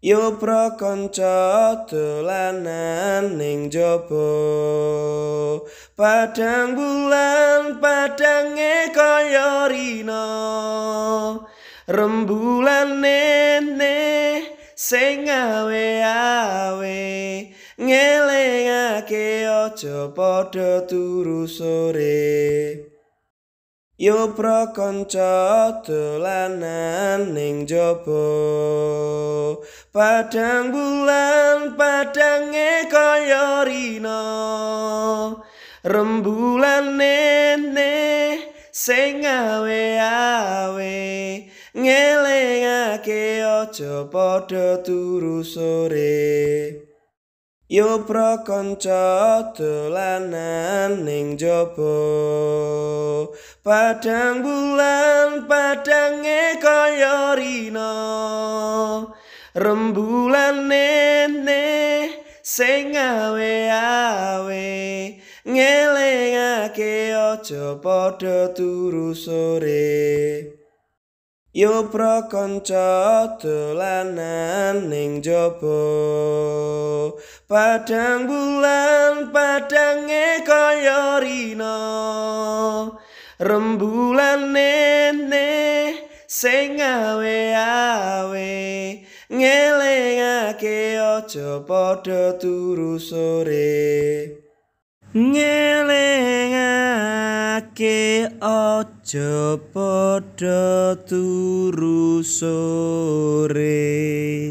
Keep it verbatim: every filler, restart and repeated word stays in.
Yo prakanca dolanan ning jaba padang bulan padange kaya rina rembulan nene sing awe-awe ngelingake aja padha turu sore. Yo prakanca dolanan ning jaba padang bulan padange kaya rina rembulan nene sing awe-awe ngelingake aja padha turu sore. Yo prakanca dolanan ning jaba padang bulan padange kaya rina rembulan nene sing awe-awe ngelingake aja padha turu sore. Yo prakanca dolanan ning jaba padang bulan padange kaya rina rembulan nene sing awe-awe ngelingake aja padha turu sore. Ngelingake aja padha turu sore.